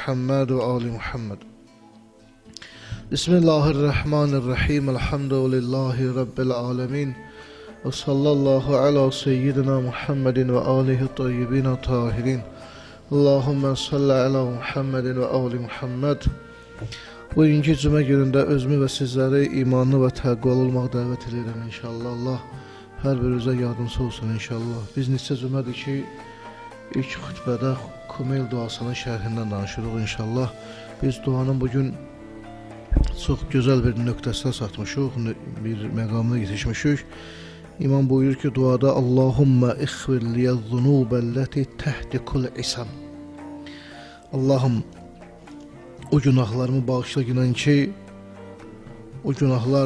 Muhammed ve ali Muhammed. Bismillahirrahmanirrahim. Elhamdülillahi Rabbil alemin. Ve sallallahu ala seyyidina Muhammedin ve alihi tayyibin tahirin. Allahümme salli ala Muhammedin ve ali Muhammed. Bugünkü cümə günündə özümü və sizləri imanlı və təqvalı olmaq dəvət edirəm inşallah. Allah hər birinizə yardımcı olsun inşallah. Biz neçə cümədir ki, ilk xütbədə Kumeyl duasının şərhindən danışırıq inşallah. Biz duanın bugün çox gözəl bir nöqtəsinə çatmışıq, bir məqamına yetişmişik. İmam buyurur ki, duada Allahümme ixfir liyyəz-zunubəlləti təhdikul isam. Allahım, o günahlarımı bağışla inan ki, o günahlar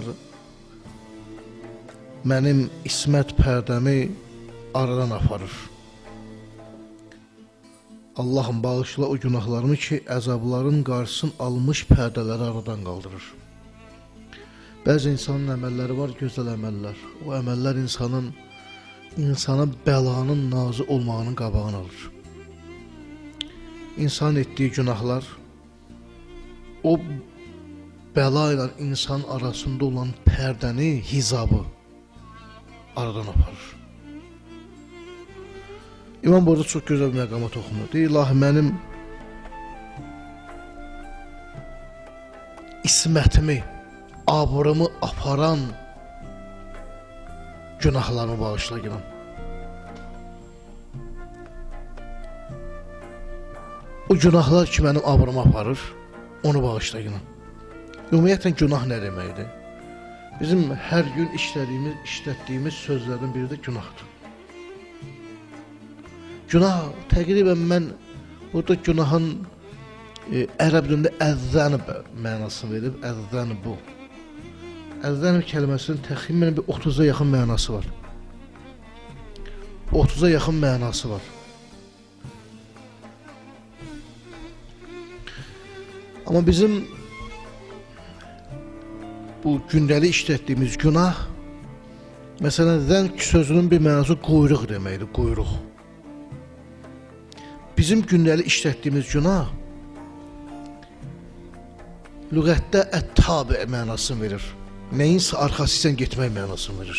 mənim ismət pərdəmi aradan aparır. Allahım, bağışla o günahlarımı ki, əzabların qarşısını almış pərdələri aradan qaldırır. Bəzi insanın əməlləri var, gözəl əməllər. O əməllər insana bəlanın nazı olmağının qabağını alır. İnsan etdiyi günahlar, o bəla ilə insan arasında olan pərdəni, hizabı aradan aparır. İmam burada çox gözəl bir məqama toxunur. Deyir, ilahi mənim ismətimi, abrımı aparan günahlarımı bağışla inan. O günahlar ki, mənim abrımı aparır, onu bağışla inan. Ümumiyyətlə, günah nə deməkdir? Bizim hər gün işlətdiyimiz sözlərdən biri də günahdır. Günah, təqribən mən burada günahın ərəb dilində əzzənib mənasını verib, əzzənib bu. Əzzənib kəlməsinin təxminən bir 30-a yaxın mənası var. 30-a yaxın mənası var. Amma bizim bu gündəlik işlətdiyimiz günah, məsələn, zənk sözünün bir mənası quyruq deməkdir, quyruq. Bizim gündəlik işlətdiyimiz günah lüğətdə ət-tabi mənasını verir. Nəyinsə arxası ilə getmək mənasını verir.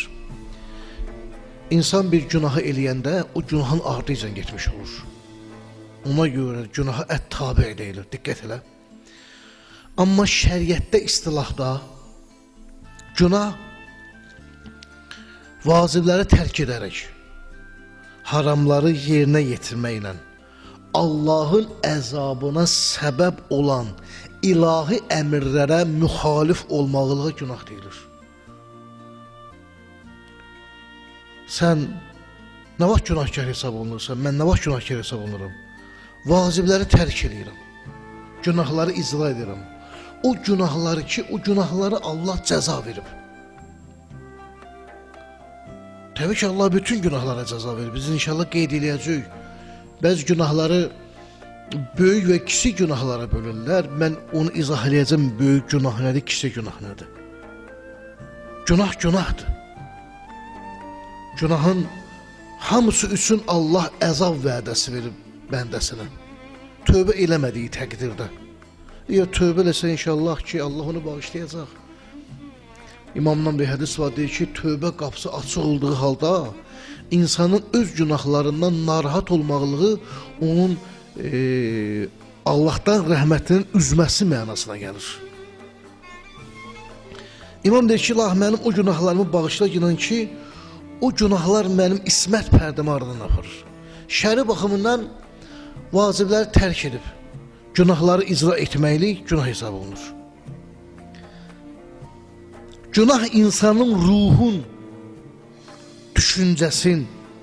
İnsan bir günahı eləyəndə o günahın ardı ilə getmiş olur. Ona görə günaha ət-tabi deyilir, diqqət elə. Amma şəriətdə, istilahda günah vacibləri tərk edərək, haramları yerinə yetirməklə Allahın əzabına səbəb olan ilahi əmirlərə müxalif olmaqlığa günah deyilir. Sən nə vaxt günahkar hesab olunursan, mən nə vaxt günahkar hesab olunuram? Vacibləri tərk edirəm, günahları icra edirəm. O günahları ki, o günahları Allah cəza verib. Təbii ki, Allah bütün günahlara cəza verib. Biz inşallah qeyd eləyəcəyik. Bəzi günahları böyük və kiçik günahlara bölürlər. Mən onu izah eləyəcəm, böyük günah nədir, kiçik günah nədir. Günah günahdır. Günahın hamısı üçün Allah əzab vədəsi verib bəndəsinə. Tövbə eləmədiyi təqdirdə. Eğer tövbə eləsə inşallah ki, Allah onu bağışlayacaq. İmamdan bir hədis var, deyir ki, tövbə qapısı açıq olduğu halda insanın öz günahlarından narahat olmaqlığı onun Allahdan rəhmətinin üzməsi mənasına gəlir. İmam deyir ki, Allah mənim o günahlarımı bağışla inan ki, o günahlar mənim ismət pərdəmi aradan aparır. Şəri baxımından vacibləri tərk edib, günahları icra etməklik günah hesab olunur. Günah insanın ruhun, düşüncəsin,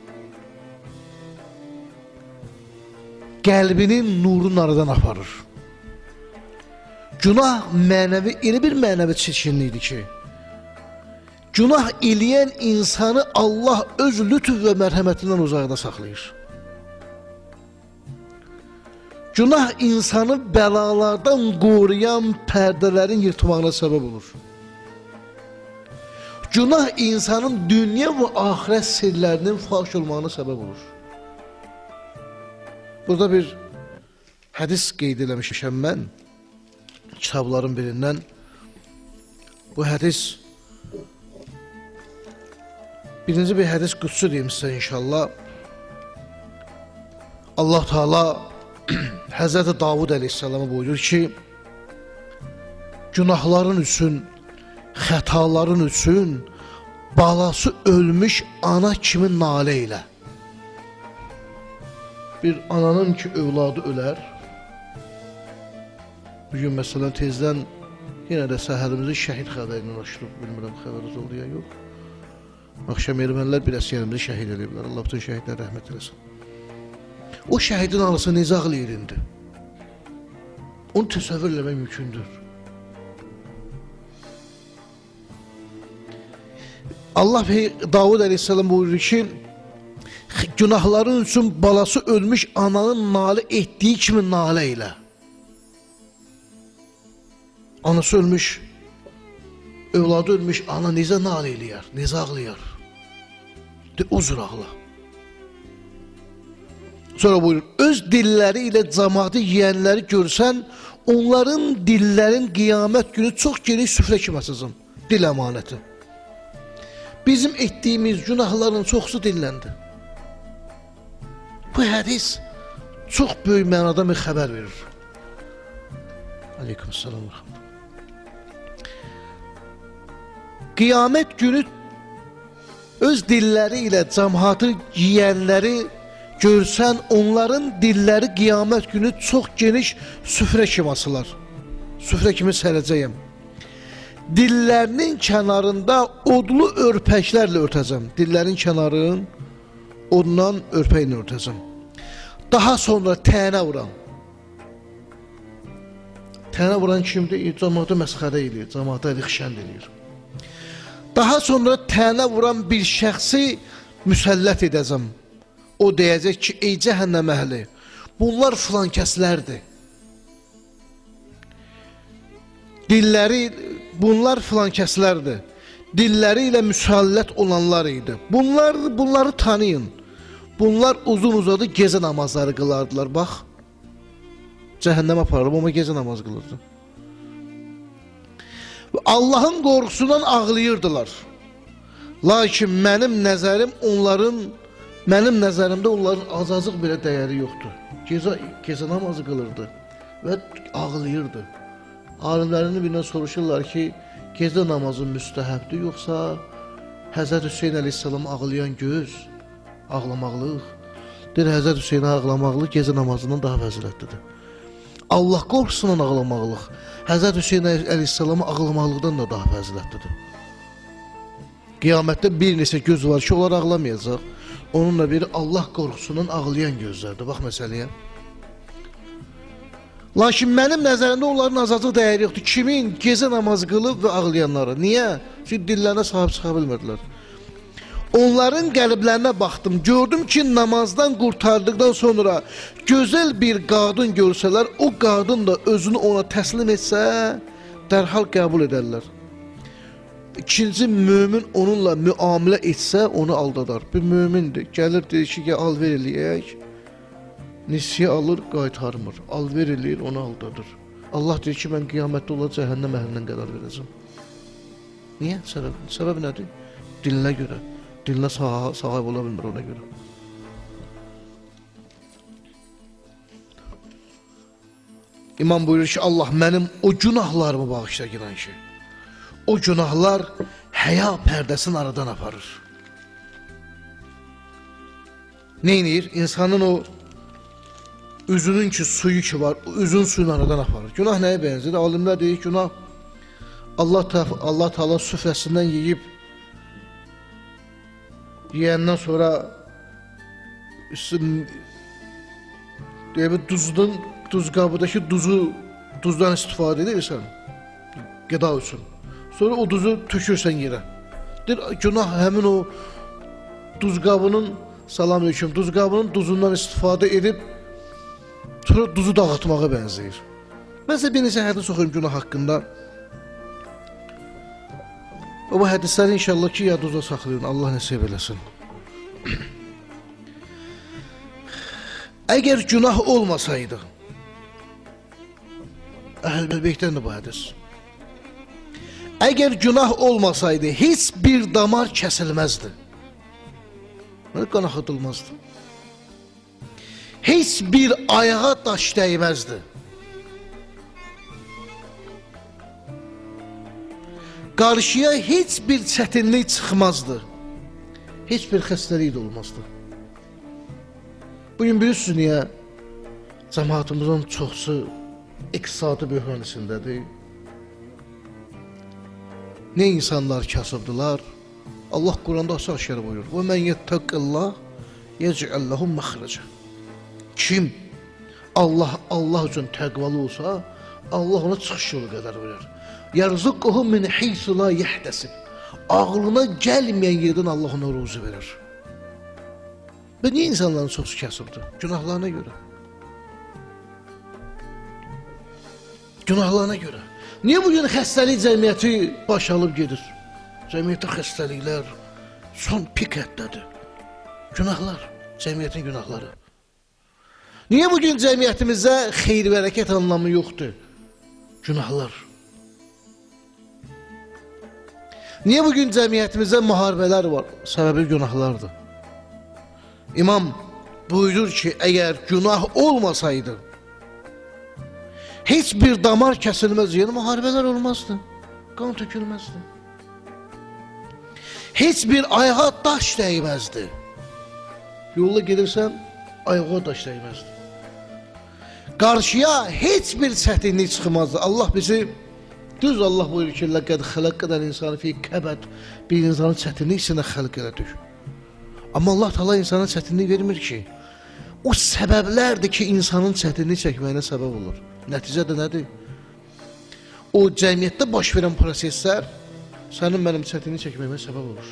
qəlbinin nurunu aradan aparır. Günah mənəvi, elə bir mənəvi çirkinlikdir ki, günah eləyən insanı Allah öz lütf və mərhəmətindən uzaqda saxlayır. Günah insanı bəlalardan qoruyan pərdələrin yırtmağına səbəb olur. Günah insanın dünya və axirət sirlərinin faş olmağına səbəb olur. Burada bir hədis qeyd eləmişəm mən kitabların birindən. Bu hədis birinci bir hədis qudsu deyim sizə inşallah. Allah Teala Həzrəti Davud əleyhissalama buyurur ki, günahların üçün, xətaların üçün balası ölmüş ana kimi nalə ilə. Bir ananın ki, övladı ölər. Bugün məsələn tezdən yenə də səhərimizi şəhid xəbərindən açılıb, bilmirəm xəbəriniz oldu ya yox. Axşam ermənilər bir əsgərimizi şəhid ediblər. Allah bütün şəhidlər rəhmət eləsin. O şəhidin anası necə ağlayır indi? Onu təsəvvür eləmək mümkündür. Allah Davud əleyhissalam buyurur ki, günahların üçün balası ölmüş ananın nalə etdiyi kimi nalə ilə. Anası ölmüş, övladı ölmüş, ana necə nalə eləyər, necə ağlayar? De, o cür ağla. Sonra buyurur, öz dilləri ilə cəmaatı yiyənləri görsən, onların dillərin qiyamət günü çox geniş süfrə kimi açacaq, dil əmanəti. Bizim etdiyimiz günahların çoxsu dilləndi. Bu hədis çox böyük mənada bir xəbər verir. Aleykümselam. Qiyamət günü öz dilləri ilə cəmaatı yiyənləri görsən, onların dilləri qiyamət günü çox geniş süfrə kimi asılar. Süfrə kimi sərəcəyəm. Dillərinin kənarında odlu örpəklərlə örtəcəm. Dillərin kənarın odundan örpəklə örtəcəm. Daha sonra tənə vuran. Tənə vuran kimdir? Cəmaata məsxərə eləyir, cəmaata rixşənd eləyir. Daha sonra tənə vuran bir şəxsi müsəllət edəcəm. O deyəcək ki, ey cəhənnəm əhli, bunlar filan kəslərdir. Bunlar filan kəslərdir. Dilləri ilə müsəllət olanlar idi. Bunları tanıyın. Bunlar uzun uzadı gecə namazları qılardılar. Bax, cəhənnəm aparırım, amma gecə namaz qılırdı. Allahın qorxusundan ağlayırdılar. Lakin mənim nəzərimdə onların azacıq belə dəyəri yoxdur. Gecə namazı qılırdı və ağlayırdı. Alimlərini birindən soruşurlar ki, gecə namazı müstəhəbdir, yoxsa Həzrət Hüseyin əleyhissalam ağlayan göz, ağlamaqlıq. Deyir, Həzrət Hüseyin ağlamaqlıq gecə namazından daha fəzilətlidir. Allah qorxusundan ağlamaqlıq Həzrət Hüseyin əleyhissalama ağlamaqlıqdan da daha fəzilətlidir. Qiyamətdə bir neçə göz var ki, onlar ağlamayacaq. Onunla biri Allah qorxusundan ağlayan gözlərdir. Bax məsələyə. Lakin mənim nəzərimdə onların azacıq dəyəri yoxdur. Kimin gecə namazı qılıb və ağlayanları. Niyə? Çünki dillərinə sahib çıxa bilmirdilər. Onların qəlblərinə baxdım. Gördüm ki, namazdan qurtardıqdan sonra gözəl bir qadın görsələr, o qadın da özünü ona təslim etsə, dərhal qəbul edərlər. İkinci mömin onunla müamilə etsə, onu aldadar. Bir mömindir. Gəlir, deyir ki, alver eləyək. Nisiyə alır, qaytarmır. Alver eləyir, onu aldadır. Allah deyir ki, mən qiyamətdə ola cəhənnəm əhlindən qərar verəcəm. Niyə? Səbəb nədir? Dilinə görə. Dilinə sahib ola bilmir ona görə. İmam buyurur ki, Allah mənim o günahlarımı bağışla girən ki, o günahlar həya pərdəsini aradan aparır. Neynir? İnsanın o üzünün ki suyu ki var, üzün suyunu aradan aparır. Günah nəyə bənzir? Alimlər deyir, günah Allah Teala süfrəsindən yeyəndən sonra duz qabıdakı duzdan istifadə edirsən, qida üçün. Sonra o duzu tökürsən yerə. Günah həmin o duz qabının, salam aleyküm, duz qabının duzundan istifadə edib sonra duzu dağıtmağa bənzəyir. Mən sizə bir neçə hədis oxuyum günah haqqında. Bu hədisləri inşallah ki, yadınızda saxlayın, Allah nəsib eləsin. Əgər günah olmasaydı, Əhl-i Beytdən də bu hədis. Əgər günah olmasaydı, heç bir damar kəsilməzdi. Qan axıdılmazdı. Heç bir ayağa daş dəyməzdi. Qarşıya heç bir çətinlik çıxmazdı. Heç bir xəstəlik də olmazdı. Bugün bilirsiniz niyə cəmaatımızın çoxsu iqtisadi böhran içindədir? Ne insanlar kasıbdılar? Allah Kur'an'da aşağı buyurur. وَمَنْ يَتَّقِ اللّٰهِ يَجْعَلْ لَهُمْ مَخْرَجًا. Kim Allah üçün təqvalı olsa, Allah ona çıxış yolu qədər verir. يَرْزُقُهُ مِنْ حِيثُ لَا يَحْتَسِبْ. Ağlına gəlməyən yerdən Allah ona ruzu verir. Və niyə insanların çoxsu kasıbdır? Günahlarına görə. Günahlarına görə. Niyə bugün xəstəlik cəmiyyəti baş alıb gedir? Cəmiyyətdə xəstəliklər son pik həddədir. Günahlar, cəmiyyətin günahları. Niyə bugün cəmiyyətimizdə xeyir və hərəkət anlamı yoxdur? Günahlar. Niyə bugün cəmiyyətimizdə müharibələr var? Səbəbi günahlardır. İmam buyurur ki, əgər günah olmasaydı, heç bir damar kəsilməz, yəni müharibələr olmazdı, qan tökülməzdi. Heç bir ayağa daş dəyməzdi. Yolda gedirsən, ayağa daş dəyməzdi. Qarşıya heç bir çətinlik çıxmazdı. Allah bizi, düz Allah buyurur ki, لَقَدْ خَلَقَّنَا الْاِنْسَانَ فِي كَبَدٍ. Bir insanın çətinlik içində xəlq elədik. Amma Allah Teala insana çətinlik vermir ki, o səbəblərdir ki, insanın çətinlik çəkməyinə səbəb olur. Nəticə də nədir? O cəmiyyətdə baş verən proseslər sənin mənim çətinlik çəkməyimə səbəb olur.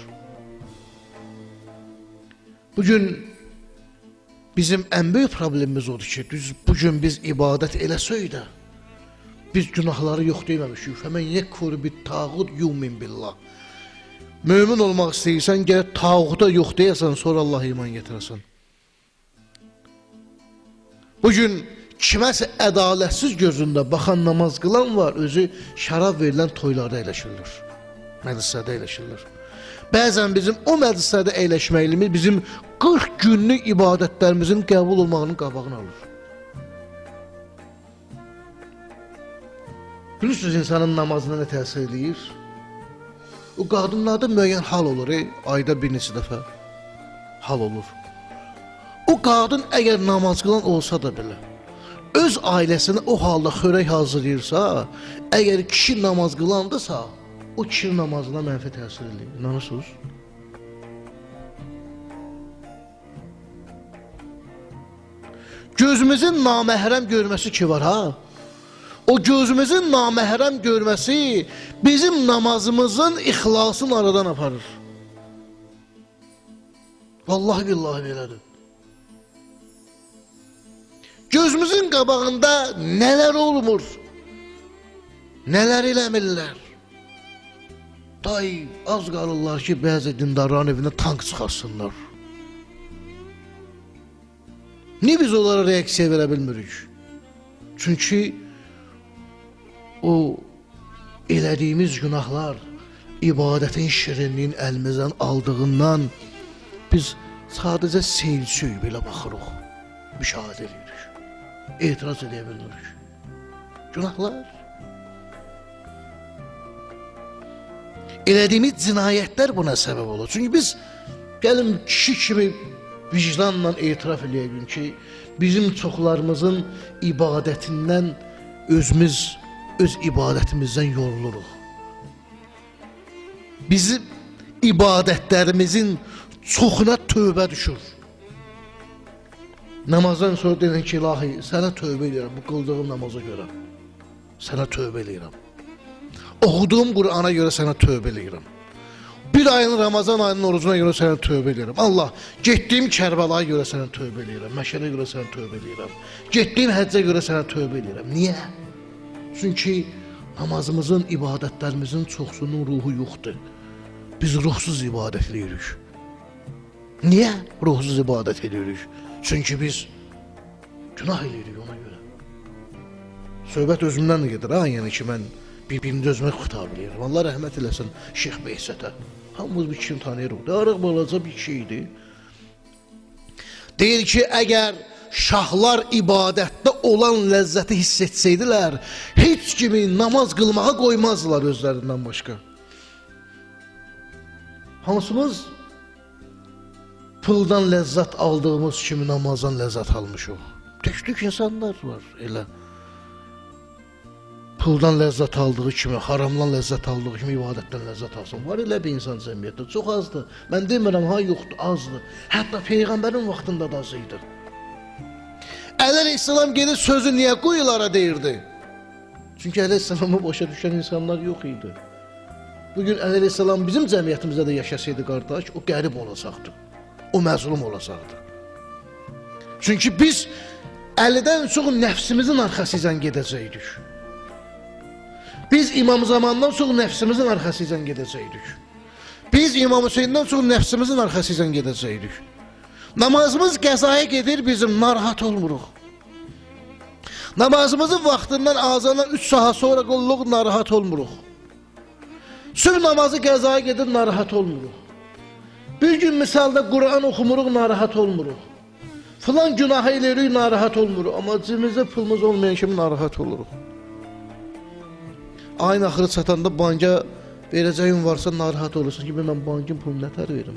Bugün bizim ən böyük problemimiz odur ki, bugün biz ibadət eləsək də, biz günahları yox deyməmişik. Fəmən yekfur bit tağut yumin billah. Mömin olmaq istəyirsən, gərək tağuta yox deyəsən, sonra Allah iman getirəsən. Bugün kiməsə ədalətsiz gözündə baxan namaz qılan var, özü şərab verilən toylarda əyləşirlər, məclislərdə əyləşirlər. Bəzən bizim o məclislərdə əyləşməyimiz bizim 40 günlük ibadətlərimizin qəbul olmağının qabağını alır. Bilirsiniz, insanın namazına nə təsir edir? O qadınlarda müəyyən hal olur, ayda bir neçə dəfə hal olur. O qadın əgər namaz qılan olsa da belə, öz ailəsinə o halda xörək hazırlayırsa, əgər kişi namaz qılandısa, o kişi namazına mənfi təsir edir. İnanırsınız? Gözümüzün naməhrəm görməsi ki var, ha? O gözümüzün naməhrəm görməsi bizim namazımızın ixlasını aradan aparır. Vallahi billahi belədir. Gözümüzün qabağında nələr olmur, nələr eləmirlər. Day, az qalırlar ki, bəzi dindarların evinə tank çıxarsınlar. Niyə biz onlara reaksiya verə bilmirik? Çünki o elədiyimiz günahlar, ibadətin şirinliyin əlimizdən aldığından biz sadəcə seyirçiyik, belə baxırıq, müşahidə edirik, etiraz edə bilmirik. Günahlar. Elədiyimiz cinayətlər buna səbəb olur. Çünki biz gəlin kişi kimi vicdanla etiraf edəyək ki, bizim çoxlarımızın ibadətindən özümüz, öz ibadətimizdən yoruluruq. Bizim ibadətlərimizin çoxuna tövbə düşür. Namazdan sonra deyilən ki, ilahi, sənə tövbə edirəm bu qıldığım namaza görə. Sənə tövbə edirəm. Oxuduğum Qur'ana görə sənə tövbə edirəm. Bir ayın Ramazan ayının orucuna görə sənə tövbə edirəm. Allah, getdiyim Kərbəlaya görə sənə tövbə edirəm. Məşədə görə sənə tövbə edirəm. Getdiyim həccə görə sənə tövbə edirəm. Niyə? Çünki namazımızın, ibadətlərimizin çoxsunun ruhu yoxdur. Biz ruhsuz ibadət edirik. Niyə ruhsuz ibadət edirik? Çünki biz günah edirik ona görə. Söhbət özümdən gedir, ha, yəni ki, mən bir-birini özümə xitab edirəm. Allah rəhmət eləsin Şeyx Behzətə. Hamımız bir kişini tanıyırıq. Arıq balaca bir kişi idi. Deyir ki, əgər şahlar ibadətdə olan ləzzəti hiss etsəydilər, heç kimi namaz qılmağa qoymazdılar özlərindən başqa. Hansımız puldan ləzzət aldığımız kimi namazdan ləzzət almışıq. Tük insanlar var elə. Puldan ləzzət aldığı kimi, haramdan ləzzət aldığı kimi ibadətdən ləzzət alsın. Var elə bir insan cəmiyyətdə, çox azdır. Mən demirəm, ha, yoxdur, azdır. Hətta Peyğəmbərin vaxtında da az idi. Əli Əleyhisselam gedir, sözü niyə qoyulara deyirdi? Çünki Əli Əleyhisselamı başa düşən insanlar yox idi. Bugün Əli Əleyhisselam bizim cəmiyyətimizdə də yaşasaydı qardaş, o qərib olacaqdı. O məzlum olacaqdı. Çünki biz Əlidən çox nəfsimizin arxasıyla gedəcəkdik. Biz İmam Zamandan çox nəfsimizin arxasıyla gedəcəkdik. Biz İmam Hüseyndən çox nəfsimizin arxasıyla gedəcəkdik. Namazımız qəzaya gedir, bizim narahat olmuruq. Namazımızın vaxtından azandan 3 saat sonra qolluq narahat olmuruq. Sübh namazı qəzaya gedir, narahat olmuruq. Bir gün misalda Kur'an oxumuruq, narahat olmuruq. Filan günah eləyirik, narahat olmuruq. Amma cibimizdə pulumuz olmayan kimi narahat oluruq. Ayın axırı çatanda banka verəcəyim varsa narahat olursun ki, mən bankin pulunu nətər verim?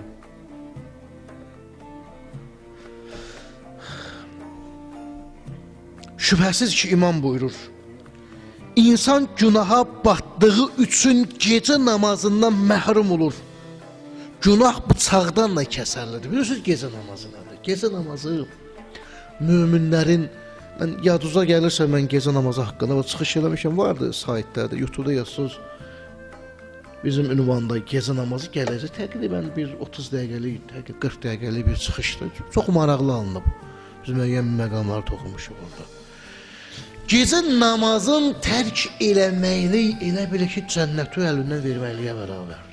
Şübhəsiz ki, imam buyurur. İnsan günaha batdığı üçün gecə namazından məhrum olur. Günah bıçaqdan da kəsərlidir. Bilirsiniz gecə namazı nədir? Gecə namazı müminlərin, mən yaduza gəlirsə mən gecə namazı haqqında çıxış eləmişəm, vardı saytlarda, YouTube'da yazsınız. Bizim ünvanda gecə namazı gələcək, təqribən bir 30 dəqiqəlik, 40 dəqiqəlik bir çıxışdır. Çox maraqlı alınıb. Biz müəyyən məqamları toxunmuşuq orada. Gecə namazın tərk eləməkli elə bilir ki, cənnəti əlindən verməkliyə bərabərdir.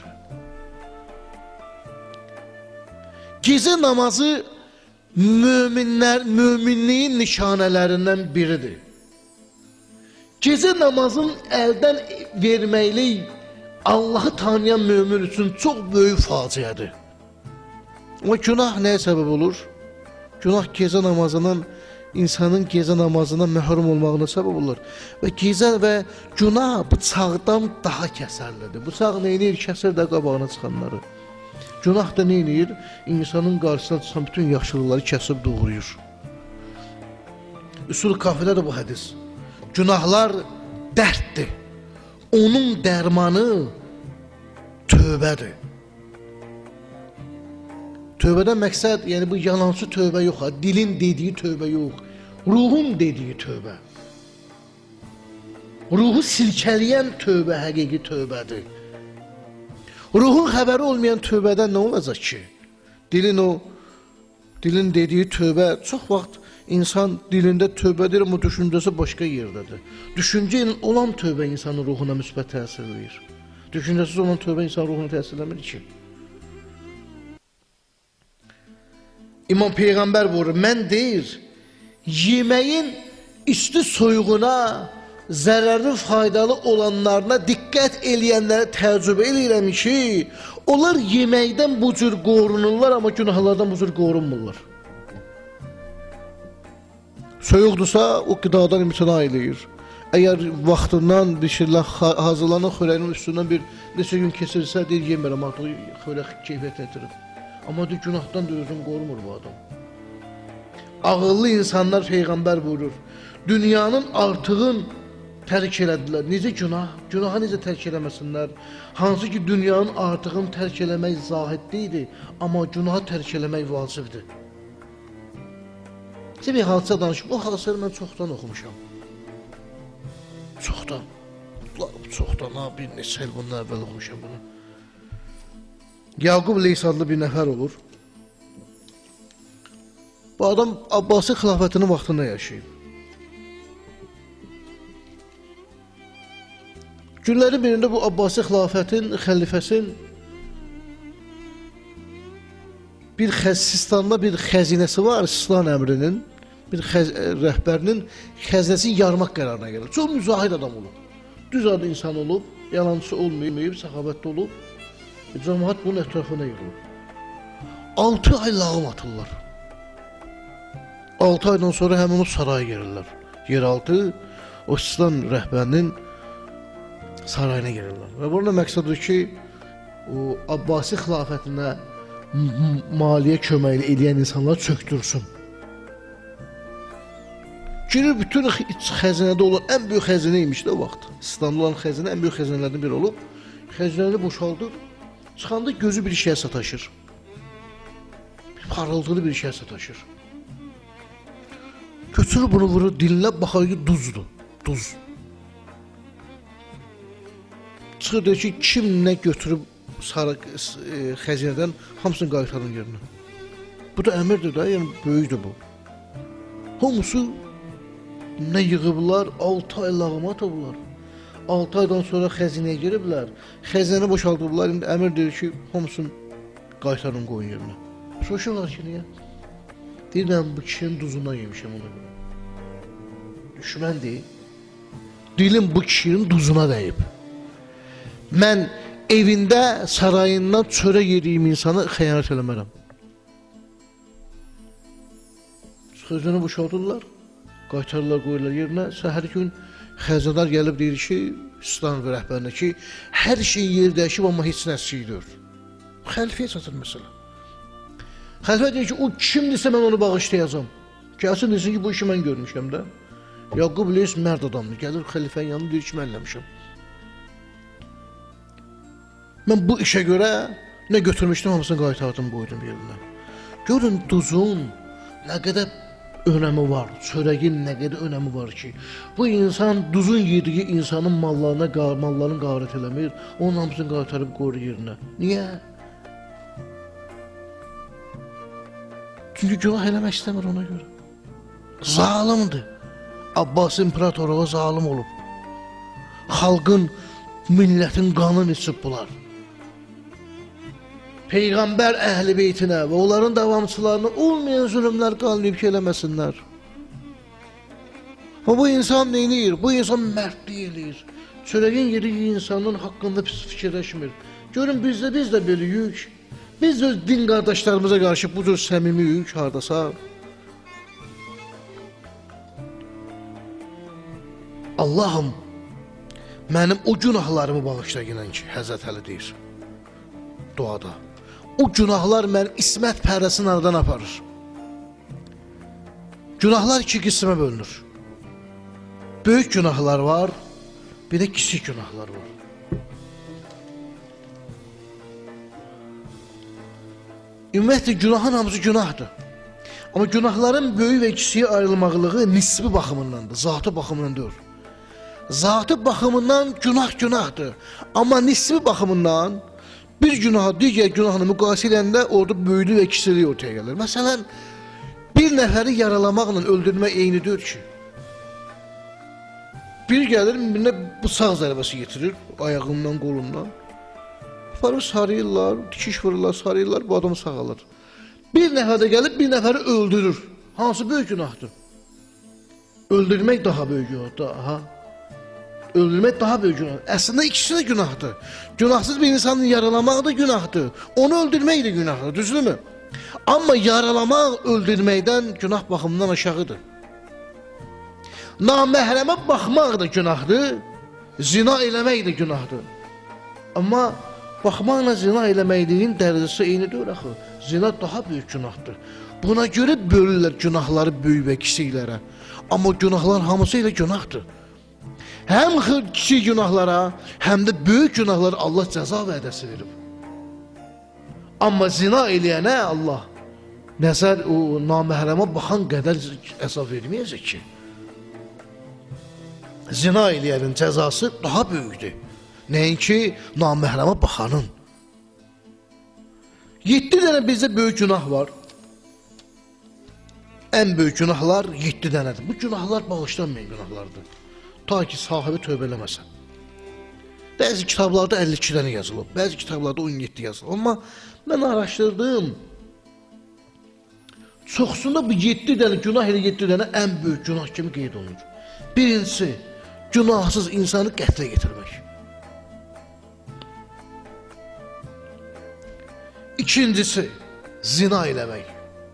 Gecə namazı möminliyin nişanələrindən biridir. Gecə namazın əldən verməkli Allahı tanıyan mömin üçün çox böyük faciədir. Amma günah nəyə səbəb olur? Günah gecə namazının, insanın gecə namazından məhrum olmağına səbəb olur. Və gecə və günah bıçaqdan daha kəsərlidir. Bıçaq neynir? Kəsir də qabağına çıxanları. Günah da neynir? İnsanın qarşısına çıxan bütün yaxşılıqları kəsib doğruyur. Üsul Kafidə də bu hədis. Günahlar dərddir. Onun dərmanı tövbədir. Tövbədən məqsəd, yəni bu yalancı tövbə yox, dilin dediyi tövbə yox, ruhun dediyi tövbə. Ruhu silkələyən tövbə həqiqi tövbədir. Ruhun xəbəri olmayan tövbədən nə olacaq ki? Dilin dediyi tövbə, çox vaxt insan dilində tövbədir, amma düşüncəsi başqa yerdədir. Düşüncə ilə olan tövbə insanın ruhuna müsbət təsir edir. Düşüncəsiz olan tövbə insanın ruhuna təsir eləmir ki. İmam Peyğəmbər buyurur, mən deyir, yeməyin üstü soyuğuna, zərərli faydalı olanlarına diqqət eləyənlərə təəccüb eləyirəm ki, onlar yeməkdən bu cür qorunurlar, amma günahlardan bu cür qorunmurlar. Soyuqdursa, o qidadan imtina eləyir. Əgər vaxtından hazırlanan xörəyin üstündən bir neçə gün keçirsə, deyir, yemirəm, artıq xörək keyfiyyət etirir. Amma deyir, günahdan da özünü qorumur bu adam. Ağıllı insanlar Peyğəmbər buyurur, dünyanın artığın tərk elədilər. Necə günah? Günaha necə tərk eləməsinlər? Hansı ki, dünyanın artığını tərk eləmək zahiddir, amma günaha tərk eləmək vacibdir. Sizə bir hadisə danışım. O hadisələri mən çoxdan oxumuşam. Çoxdan. Bir neçə il bundan əvvəl oxumuşam bunu. Yaqub Leys adlı bir nəfər olur. Bu adam Abbasi xilafətinin vaxtında yaşayıb. Günlərin birində bu Abbasi xilafətin, xəlifəsin bir Sistanda bir xəzinəsi var, Sistan əmrinin. bir rəhbərinin xəzinəsini yarmaq qərarına gəlir. Çox müzahid adam olub. Düz adı insan olub, yalancı olmayıb, səxavətli olub. Cəmaət bunun ətrafına yığılıb. 6 ay lağım atırlar. 6 aydan sonra həmin o saraya gelirlər. Yeraltı o İslam rəhbərinin sarayına gelirlər. Və burada məqsədir ki, o Abbasi xilafətinə maliyyə köməkli eləyən insanlar çöktürsün. Girir bütün xəzinədə olan ən böyük xəzinə imiş də o vaxt. İslamda olan xəzinə ən böyük xəzinələrdən biri olub. Xəzinəni boşaldır. Çıxanda gözü bir şeyə sataşır. Parıltılı bir şeyə sataşır. Götürür bunu vurur, dilinə baxar ki duzdur. Duz. Çıxır deyir ki, kim nə götürüb xəzinədən hamısını qaytarın yerinə. Bu da əmirdir də, yəni böyükdür bu. Hamısı nə yığıblar, 6 ay lağım atıblar. 6 aydan sonra xəzinəyə giriblər. Xəzinəni boşaldıblar, indi əmir deyir ki, hamısını qaytarın qoyun yerinə. Soruşurlar ki, niyə? Deyir, mən bu kişinin duzundan yemişəm ona görə. Düşməndir. Dilim bu kişinin duzuna dəyib. Mən evində, sarayından çörək yediyim insanı xəyanət eləmərəm. Xəzinəni boşaldırlar, qaytarırlar, qoyurlar yerinə. Səhər gün xəzinədar gəlib deyir ki, İslam rəhbərinə ki, hər şey yer dəyişib, amma heç nə əskiydir. Xəlifəyə çatır məsələ. Xəlifə deyir ki, o kimdirsə mən onu bağışlayacam. Gəlsin desin ki, bu işi mən görmüşəm də. Yaqub Leys mərd adamdır. Gəlir xəlifənin yanına deyir ki, mən eləmişəm. Mən bu işə görə nə götürmüşdüm, hamısını qaytardım, qoydum yerinə. Görün duzun nə qədər önəmi var, çörəyin nə qədər önəmi var ki, bu insan duzun yediyi insanın mallarını qarət eləmir, onun hamısını qaytarıb qoyur yerinə. Niyə? Çünki günah eləmək istəmir ona görə. Zalimdir. Abbas imperatoru zalim olub. Xalqın, millətin qanını içib bunlar. Peyğəmbər əhl-i beytinə və onların davamçılarına olmayan zülümlər qalmayıb ki, eləməsinlər. Ama bu insan neynir? Bu insan mərdlik eləyir. Çörəyin yediyi insanın haqqında pis fikirləşmir. Görün biz də beliyik. Biz öz din qardaşlarımıza qarşı bu cür səmimiyik hardasa. Allahım, mənim o günahlarımı bağışla gələn ki, Həzrət Əli deyir duada. O günahlar mənim İsmət pərəsini aradan aparır. Günahlar iki qismə bölünür. Böyük günahlar var, bir də kiçik günahlar var. Ümumiyyətlə, günahın hamısı günahdır. Amma günahların böyük və kiçiyə ayrılmaqlığı nisbi baxımındandır, zatı baxımından deyil. Zatı baxımından günahdır. Amma nisbi baxımından bir günah digər günahını müqayisə edəndə orada böyüklük və kiçilik ortaya gəlir. Məsələn, bir nəfəri yaralamaqla öldürmək eynidir ki, bir gəlir, birine bıçaq zərbəsi getirir, ayağından, qolundan. Aparıb sarıyırlar, dikiş vururlar, sarıyırlar, bu adamı sağalır. Bir nəfər də gəlib, bir nəfəri öldürür. Hansı böyük günahdır? Öldürmək daha böyük günahdır. Aha. Öldürmək daha böyük günahdır. Əslində ikisi də günahdır. Günahsız bir insanı yaralamaq da günahdır. Onu öldürmək də günahdır, düzdürmü? Amma yaralamaq öldürməkdən günah baxımından aşağıdır. Naməhrəmə baxmaq da günahdır, zina eləmək də günahdır. Amma baxmaqla zina eləməkliyin dərəcəsi eynidir axı. Zina daha böyük günahdır. Buna görə bölürlər günahları böyük və kiçiklərə. Amma günahlar hamısı ilə günahdır. Həm kiçik günahlara, həm də böyük günahlara Allah cəza vədəsi verib. Amma zina eləyənə Allah nəzər o naməhrəmə baxan qədər əzab verməyəcək ki. Zina eləyənin cəzası daha böyükdür. Nəinki naməhrəmə baxanın. 7 dənə bizdə böyük günah var. Ən böyük günahlar 7 dənədir. Bu günahlar bağışlanmayan günahlardır. Ta ki sahibi tövbə eləməsən. Bəzi kitablarda 52 dənə yazılıb, bəzi kitablarda 17 yazılıb. Amma mən araşdırdım. Çoxsunda bu 7 dənə günah ilə 7 dənə ən böyük günah kimi qeyd olunur. Birincisi, günahsız insanı qətlə yetirmək. İkincisi, zina eləmək.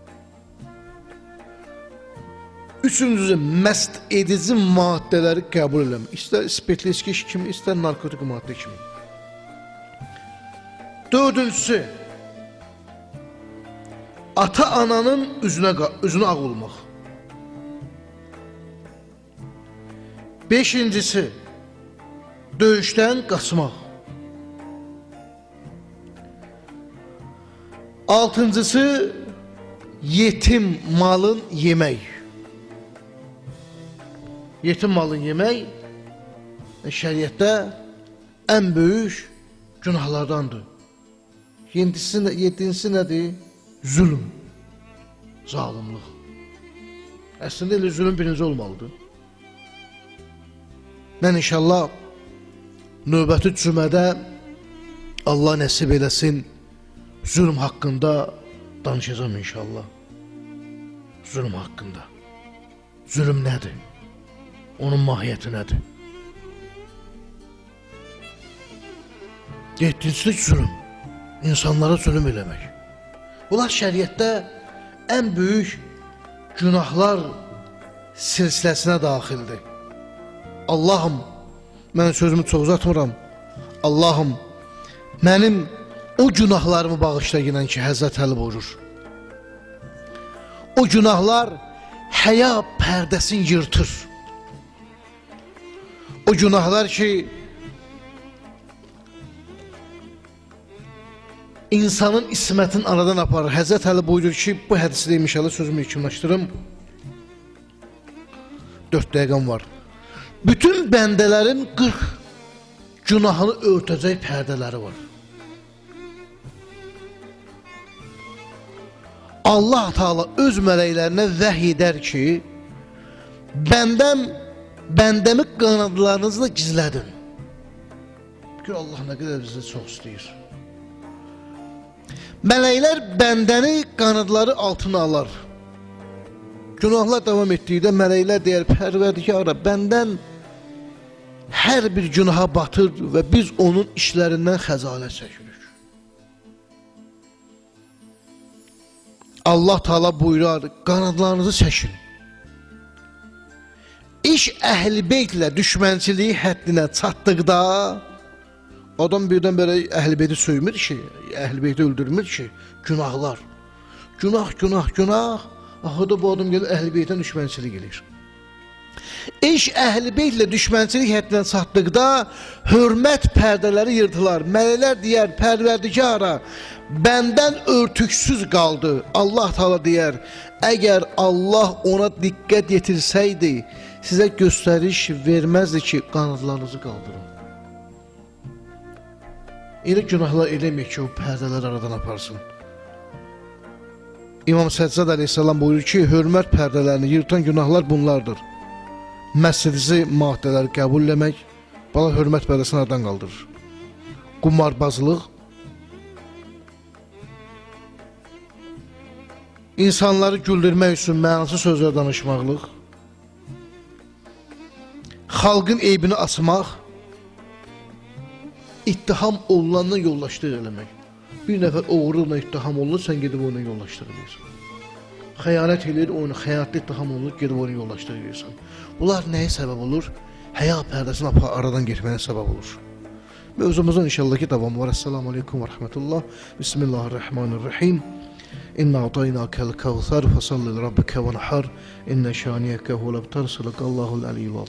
Üçüncüsü, məst edici maddələri qəbul eləmək. İstər spirtli içki kimi, istər narkotik maddə kimi. Dördüncüsü, ata-ananın üzünə ağ olmaq. Beşincisi, döyüşdən qaçmaq. Altıncısı, yetim malın yemək. Yetim malın yemək şəriətdə ən böyük günahlardandır. Yedincisi nədir? Zülm, zalimlik. Əslində elə zülm birinci olmalıdır. Mən inşallah növbəti cümədə Allah nəsib eləsin zülm haqqında danışacağım inşallah. Zülm haqqında. Zülm nədir? Onun mahiyyəti nədir? Yedincisi zülm. İnsanlara zülm eləmək. Bunlar şəriətdə ən böyük günahlar silsiləsinə daxildir. Allahım, mən sözümü çox uzatmıram. Allahım, mənim o günahlarımı bağışla yinən ki, Həzrət Əli buyurur. O günahlar həya pərdəsini yırtır. O günahlar ki, insanın ismətin aradan aparır. Həzrət Əli buyurur ki, bu hədisi deyim inşallah sözümü yekunlaşdırım. 4 dəqiqəm var. Bütün bəndələrin 40 günahını örtəcək pərdələri var. Allah Teala öz mələklərinə vəhy edər ki, bəndəmi qanadlarınızla gizlədin. Gör Allah nə qədər bizi çox istəyir. Mələklər bəndəni qanadları altına alar. Günahlar davam etdikdə mələklər deyər, Pərvərdigara, bəndən hər bir günaha batır və biz onun işlərindən xəcalət çəkirik. Allah Teala buyurar, qanadlarınızı çəkin. İş əhl-i beytlə düşmənçiliyi həddinə çatdıqda, adam birdən belə əhl-i beyti söymür ki, əhl-i beyti öldürmür ki, günahlar. Günah. Axıda bu adam gəlir, əhl-i beytdən düşmənçilik edir. İş əhl-i beytlə düşmənçilik həddinə çatdıqda, hörmət pərdələri yırtılar. Mələklər deyər, Pərvərdigara, bəndən örtüksüz qaldı. Allah Teala deyər, əgər Allah ona diqqət yetirsəydi, sizə göstəriş verməzdi ki, qanadlarınızı qaldırın. Elə günahlar eləmək ki, o pərdələr aradan aparsın. İmam Səccad əleyhissalam buyurur ki, hörmət pərdələrini yırtan günahlar bunlardır. Məscidisi maddələri qəbul eləmək, bala hörmət pərdəsini aradan qaldırır. Qumarbazlıq, insanları güldürmək üçün mənasız sözlər danışmaqlıq, xalqın eybini açmaq, ittiham olulandan yollaşdırır eləmək. Bir nəfər oğurluqla ittiham olunur, sən gedib ona yollaşdırılırsan. Xəyanət edir, onu xəyanətli ittiham olunur, gedib ona yollaşdırılırsan. Bunlar nəyə səbəb olur? Həya pərdəsini aradan getməyinə səbəb olur. Mövzumuzun inşallah ki davamı var. Esselamu Aleyküm və Rəhmətullah. Bismillahirrahmanirrahim. İnna a'taynakal kevser fesalli li rabbike venhar. İnne şaniyeke huvel abtar. Sadakallahul aliyyul azim.